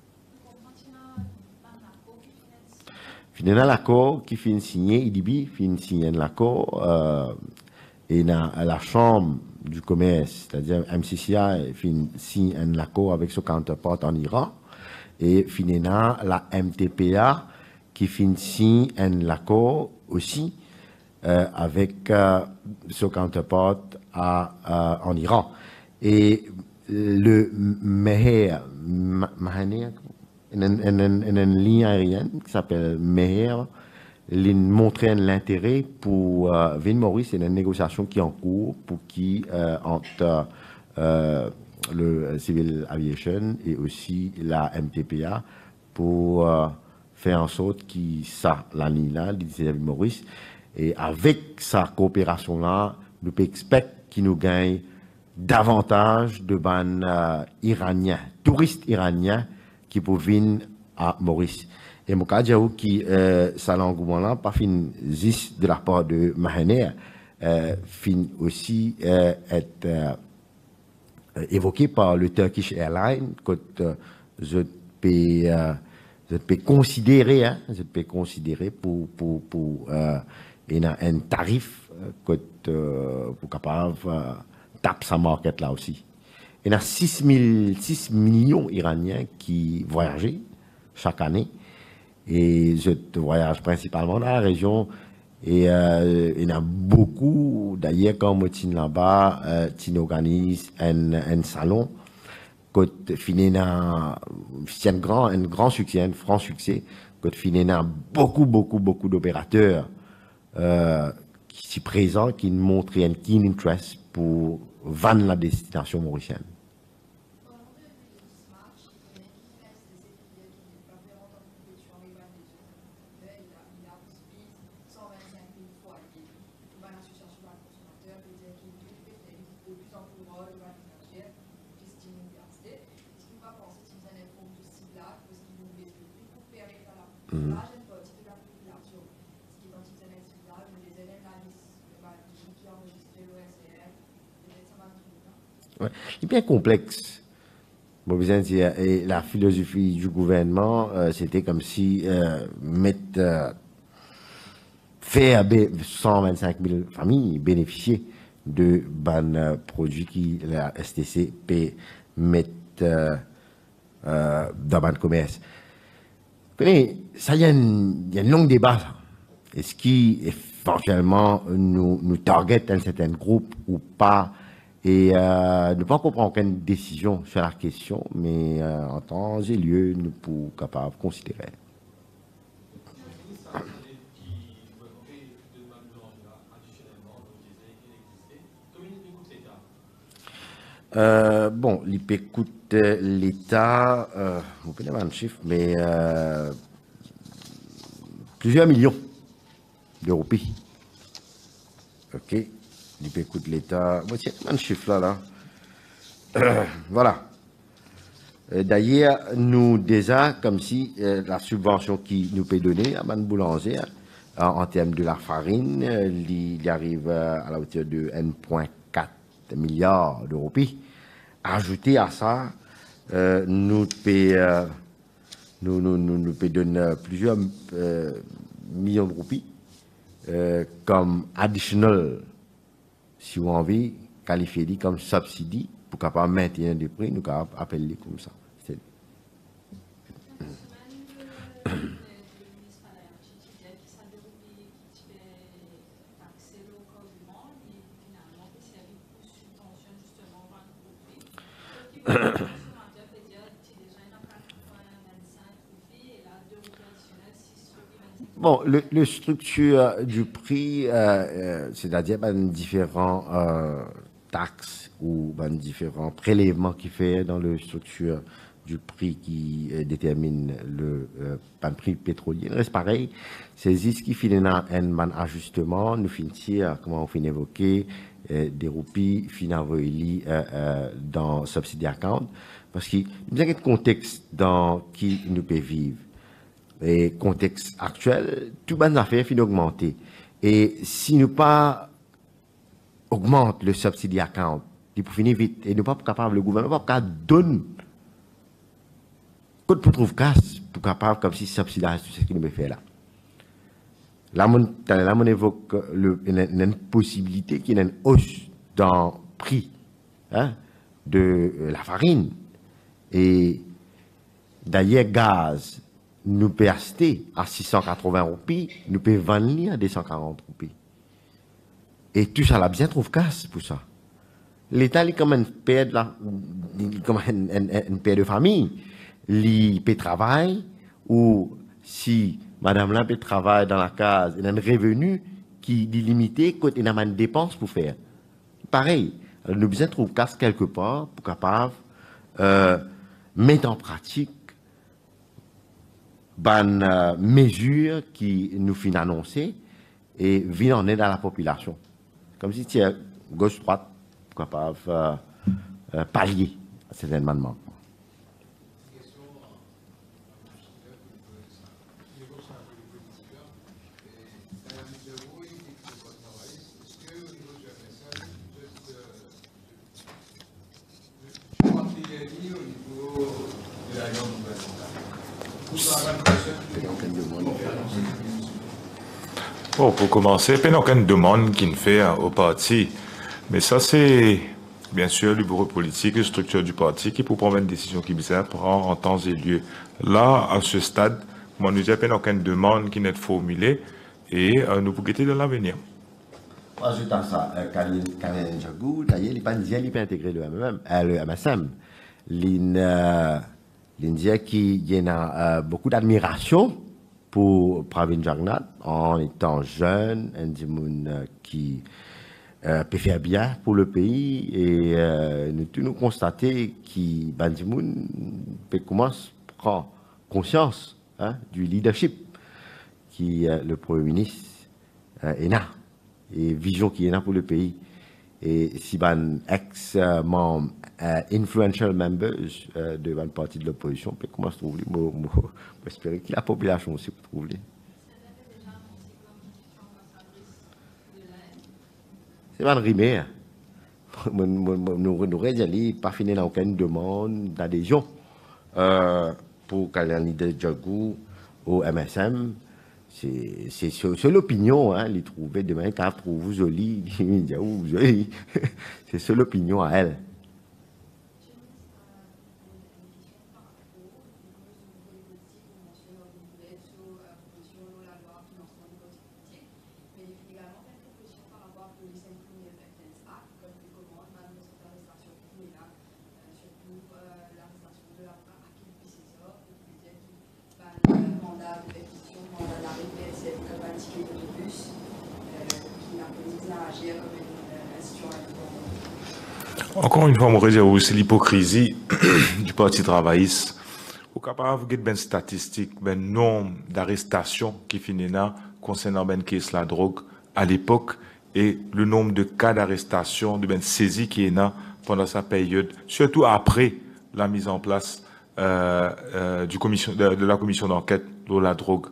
Finalement, l'accord qui finit signé, I D B finit signé l'accord, euh, et dans la chambre du commerce, c'est-à-dire M C C I, finit signe un accord avec son counterpart en Iran, et finalement, la M T P A qui finit signe un accord aussi euh, avec euh, son counterpart à, euh, en Iran. Et le Meher, Mahaner, une, une, une ligne aérienne qui s'appelle Meher, il montrait l'intérêt pour euh, Vin Maurice et une négociation qui est en cours pour qui euh, entre euh, le Civil Aviation et aussi la M T P A pour euh, faire en sorte que ça, la ligne là, disait Vin Maurice, et avec sa coopération là, nous pouvons espérer qu'il nous gagne davantage de ban euh, iraniens, touristes iraniens qui peuvent venir à Maurice. Et mon cas, j'avoue que euh, ça l'engouement là, pas fin juste de la part de Mahaner, euh, fin aussi euh, être euh, évoqué par le Turkish Airlines, que euh, je peux euh, je peux considérer, hein, je peux considérer pour pour pour euh, un tarif que euh, pour capable euh, taper sa market là aussi. Il y a six millions d'Iraniens qui voyagent chaque année. Et je voyage principalement dans la région Et euh, il y en a beaucoup, d'ailleurs, quand moi suis là-bas, euh, tu organise un, un salon, quand fini c'est un grand, un grand succès, un franc succès, quand fini beaucoup, beaucoup, beaucoup d'opérateurs euh, qui sont présents, qui montrent un keen interest pour vendre la destination mauricienne. Mmh. Ouais. C'est bien complexe. Bon, et la philosophie du gouvernement, euh, c'était comme si euh, mettre euh, faire cent vingt-cinq mille familles bénéficier de ban euh, produits qui la S T C peut mettre euh, euh, dans ban commerce. Ça, il y a un long débat. Est-ce qui éventuellement nous, nous target un certain groupe ou pas? Et euh, ne pas comprendre aucune décision sur la question, mais euh, en temps et lieu, nous pouvons capables de considérer. Euh, bon, l'I P écoute l'État, euh, vous pouvez avoir un chiffre, mais euh, plusieurs millions d'euros. Ok, l'I P écoute l'État, bon, tiens, un chiffre là, là. Euh, voilà. D'ailleurs, nous déjà, comme si euh, la subvention qui nous peut donner à Ban Boulanger, en, en termes de la farine, euh, il, il arrive à la hauteur de un virgule quatre milliard d'euros. Ajouté à ça, euh, nous peut euh, nous, nous, nous, nous peut donner plusieurs euh, millions de roupies euh, comme additional, si vous avez envie, qualifié comme subsidy pour capable maintenir des prix, nous capable appeler comme ça. Bon, le, le structure du prix, euh, euh, c'est-à-dire ben, différents euh, taxes ou ben, différents prélèvements qui fait dans le structure du prix qui euh, détermine le euh, ben, prix pétrolier. Reste pareil, c'est ce qui finit un ben, ajustement, nous finissons, comment on finit évoquer, euh, des roupies finalement euh, euh, dans subsidy account, parce qu'il y a un contexte dans qui nous peut vivre. Et contexte actuel, tout bonne affaire finit d'augmenter. Et si nous pas augmente le subsidy account, il faut finir vite, et nous pas capable, le gouvernement pas capable donner, quand pour trouver casse, pour capable comme si subsidy tout ce qu'il nous fait là. Là, on, là, on évoque le, une, une possibilité qu'il y ait une hausse dans le prix hein, de la farine. Et d'ailleurs, gaz, nous peut acheter à six cent quatre-vingts roupies, nous peut vendre à deux cent quarante roupies. Et tout ça, là, bien trouve casse pour ça. L'État, il est comme un père de la, comme un, un, un père de famille. Il peut travailler, ou si madame là peut travailler dans la case, il a un revenu qui est limité, quand il a une dépense pour faire. Pareil, nous besoin trouver casse quelque part pour capable euh, mettre en pratique ban euh, mesures qui nous finissent annoncer et viennent en aide à la population. Comme si tu es gauche-droite, capable de euh, euh, pallier à ces événements. Bon, pour commencer, il n'y a aucune demande qui ne fait au parti. Mais ça, c'est bien sûr le bureau politique, la structure du parti qui peut prendre une décision qui bizarre prend en temps et lieu. Là, à ce stade, moi, nous n'avons aucune demande qui n'est formulée et euh, nous pour guetter dans l'avenir. Ajoute à ça, Kalin Djagou, d'ailleurs, il pas il peut intégrer le M M, euh, le M S M. L'India qui y a euh, beaucoup d'admiration pour Pravin Jagnnath en étant jeune, un dimoun euh, qui euh, peut faire bien pour le pays et euh, nous tous nous constater que Bandimoun peut commencer à prendre conscience hein, du leadership qui euh, le Premier ministre euh, est là et vision qui est là pour le pays. Et si ban ex-membre, uh, influential members uh, de la partie de l'opposition, peut commencer à trouver, j'espère que la population aussi peut trouver. C'est pas rimé. Nous n'avons pas fini dans aucune demande d'adhésion euh, pour qu'un leader Djagou au M S M. C'est l'opinion, hein, les trouver demain, car trouve vous joli, c'est seule l'opinion à elle. Encore une fois, je dirais aussi l'hypocrisie du Parti travailliste. Au capable de ben statistique, ben nombre d'arrestations qui finissent là concernant ben caisse la drogue à l'époque et le nombre de cas d'arrestation, de ben saisie qui est là pendant sa période, surtout après la mise en place euh, euh, du commission, de, de la commission d'enquête sur la drogue.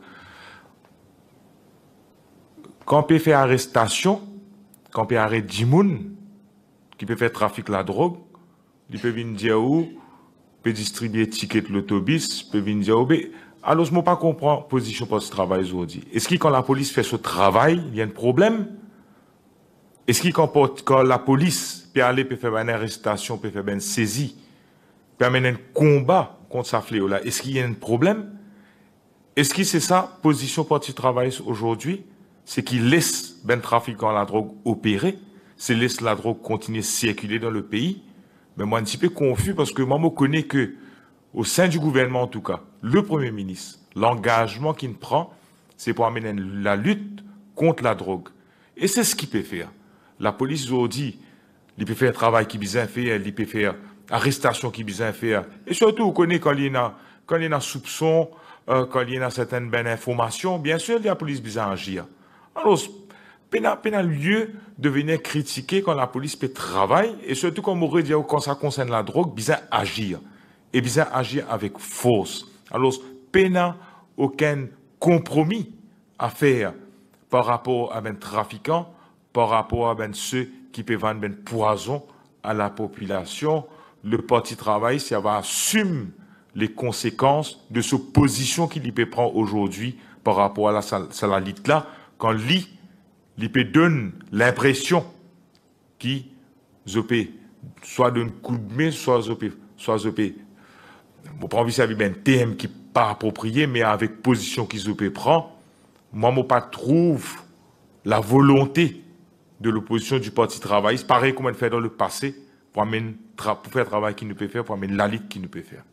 Quand on peut faire arrestation, quand on peut arrêter Djimoun, qui peut faire trafic de la drogue, il peut venir dire où, peut distribuer ticket de l'autobus, peut venir dire où. Alors, je ne pas comprendre la position pour ce travail aujourd'hui. Est-ce que quand la police fait ce travail, il y a un problème? Est-ce que quand, quand la police peut aller, peut faire une arrestation, peut faire une saisie, peut mener un combat contre sa fléau-là, est-ce qu'il y a un problème? Est-ce que c'est ça, position pour ce travail aujourd'hui? C'est qu'il laisse ben trafiquant la drogue opérer? C'est laisse la drogue continuer à circuler dans le pays. Mais moi, je suis un peu confus parce que moi, je connais que, au sein du gouvernement en tout cas, le Premier ministre, l'engagement qu'il prend, c'est pour amener la lutte contre la drogue. Et c'est ce qu'il peut faire. La police aujourd'hui, il peut faire un travail qui bien faire, il peut faire arrestation qui bien faire. Et surtout, vous connaissez quand il y a, quand il y a soupçon, euh, quand il y a certaines bonnes informations, bien sûr, la police bien agir. Alors, il n'y a pas lieu de venir critiquer quand la police peut travailler, et surtout comme on aurait dit quand ça concerne la drogue, bien agir. Et bien agir avec force. Alors, il n'y a aucun compromis à faire par rapport à un trafiquant, par rapport à ben ceux qui peuvent vendre ben poison à la population. Le Parti travail, ça va assumer les conséquences de cette position qu'il peut prendre aujourd'hui par rapport à la salalite là, quand lui, il peut donner l'impression qu'il soit d'un coup de main, soit soit bon, pas envie de savoir un thème qui n'est pas approprié, mais avec position qu'ils prend, moi, je ne pas trouve la volonté de l'opposition du Parti travailliste, pareil comme elle fait dans le passé, pour, amener, pour faire le travail qu'il ne peut faire, pour amener la lutte qu'il ne peut faire.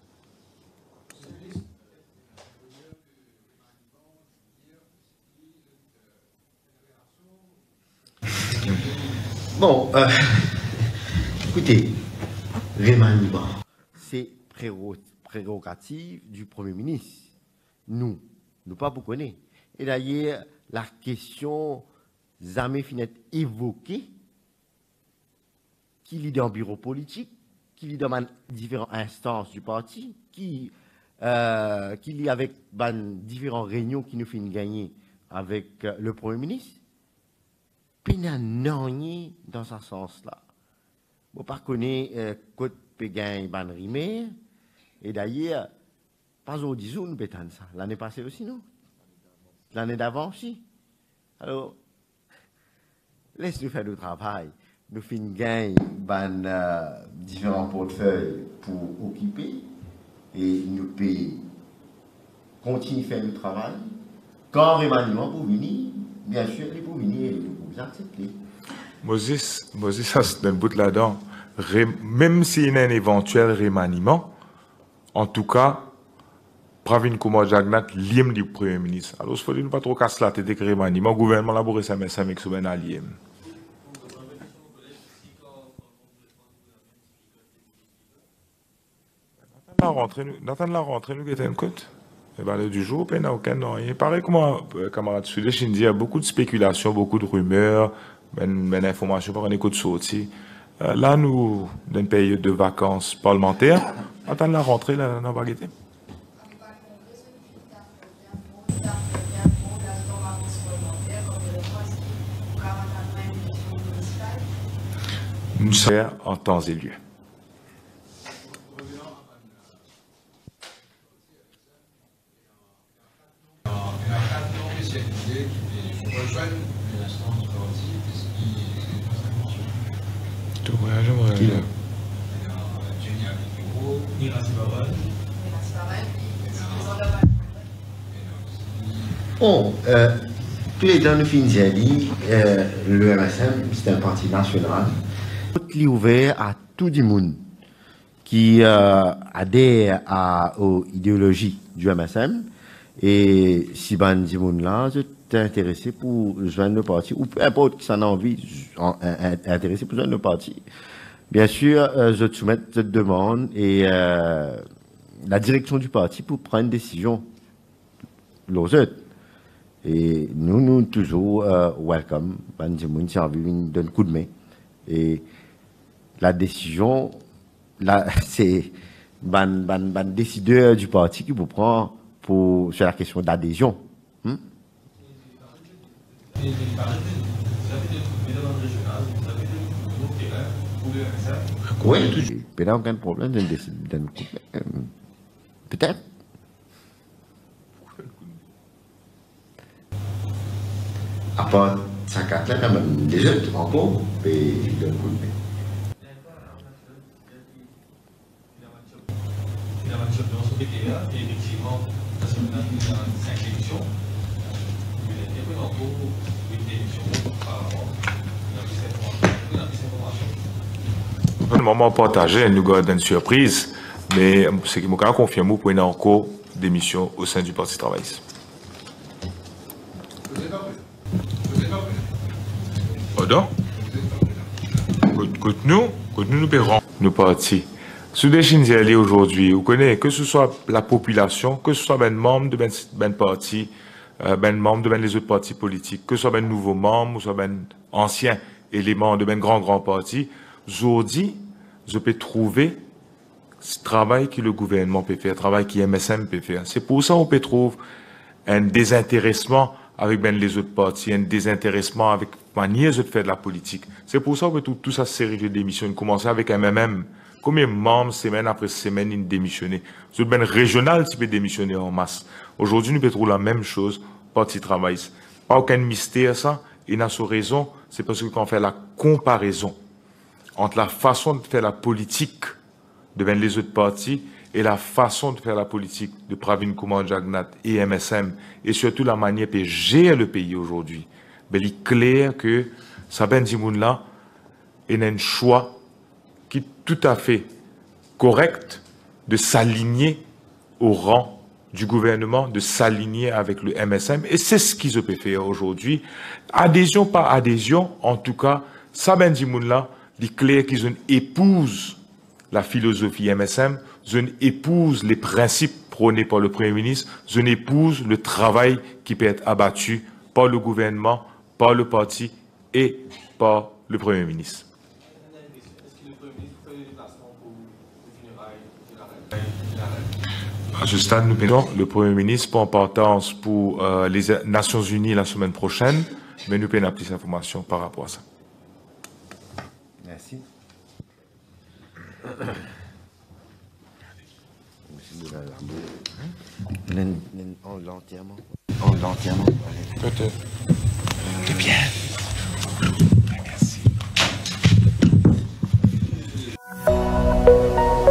Bon, euh, écoutez, remaniement, c'est prérogative du Premier ministre. Nous, nous pas vous connaître. Et d'ailleurs, la question jamais finit évoquée, qui lit dans le bureau politique, qui lit dans différentes instances du parti, qui, euh, qui lit avec ben, différentes réunions qui nous finissent gagner avec euh, le Premier ministre. Pénal dans ce sens-là. Vous ne connaissez pas Côte Péguin ban rimé. Et d'ailleurs, pas aujourd'hui, nous bétons ça. L'année passée aussi, non? L'année d'avant aussi. Alors, laisse-nous faire le travail. Nous finissons gagner ban euh, différents portefeuilles pour occuper. Et nous pouvons continuer à faire le travail. Quand remaniement pour venir, bien sûr, les pour venir, les pour vous accepter. Moses, Moses, ça c'est un bout là-dedans. Même s'il y a un éventuel remaniement, en tout cas, Pravin Kumar Jagannath, l'iem du Premier ministre. Alors, il faut ne pas trop casser la tête avec le remaniement. Le gouvernement a beau ça, mais ça avec son allié. La rentrée, Nathan la rentrée, nous avons une côte. Le du jour, il n'y a aucun nom. Il paraît que moi, camarade Sudé, je dis, il y a beaucoup de spéculations, beaucoup de rumeurs, ben, ben informations par un écho de sortie. Euh, là, nous, dans une période de vacances parlementaires, attendre la rentrée, là, dans la baguette. Nous sommes en temps et lieu. Bon, euh, tous les temps, nous finissons dit, euh, le M S M, c'est un parti national. Il est ouvert à tout le monde qui euh, adhère à, aux idéologies du M S M. Et si ben dit monde là, je t'es intéressé pour joindre le parti, ou peu importe qui s'en a envie, en, en, intéressé pour joindre le parti. Bien sûr, euh, je te soumets cette demande et euh, la direction du parti pour prendre une décision. L'autre. Et nous, nous, toujours, euh, welcome, ben dit monde qui a envie de donner un coup de main. Et la décision, là, c'est ban, ban, ban décideur du parti qui vous prend pour, sur la question d'adhésion. Hmm? Oui, il n'y a aucun problème de décider d'un coup de main. Peut-être. À part sa carte là, quand même, les autres encore, et il donne un coup de main. Un moment partagé, nous avons une surprise, mais ce qui m'a confirmé pour une encore démission au sein du Parti travailliste. Pardon? Côte nous, côte nous, nous paierons nos partis. Sous des Chines aujourd'hui, vous connaissez que ce soit la population, que ce soit ben membre de ben, ben parti, euh, ben membre de ben les autres partis politiques, que ce soit ben nouveaux membres, ou soit ben anciens éléments de ben grand grand parti, aujourd'hui, je peux trouver ce travail que le gouvernement peut faire, le travail que M S M peut faire. C'est pour ça qu'on peut trouver un désintéressement avec ben les autres partis, un désintéressement avec la manière de faire de la politique. C'est pour ça que tout, tout ça série de démissions, commencer avec un M M M. Combien de membres, semaine après semaine, ils démissionnent? C'est ben régional qui peut démissionner en masse. Aujourd'hui, nous pouvons trouver la même chose, parti travailliste. Pas aucun mystère, ça. Et dans sa raison, c'est parce que quand on fait la comparaison entre la façon de faire la politique de ben les autres partis et la façon de faire la politique de Pravin Kumar Jagannath et M S M, et surtout la manière de gérer le pays aujourd'hui, ben, il est clair que ça ben Dimoun là, il y a un choix qui est tout à fait correct de s'aligner au rang du gouvernement, de s'aligner avec le M S M, et c'est ce qu'ils peuvent faire aujourd'hui. Adhésion par adhésion, en tout cas, ça ben Dimoun là, il est clair qu'ils épousent la philosophie M S M, ils épousent les principes prônés par le Premier ministre, ils épousent le travail qui peut être abattu par le gouvernement, par le parti et par le Premier ministre. À ce stade, nous prenons le Premier ministre pour en partance pour euh, les Nations Unies la semaine prochaine, mais nous prenons plus d'informations par rapport à ça. Merci. On l'entièrement. On l'entièrement. Peut-être. De bien.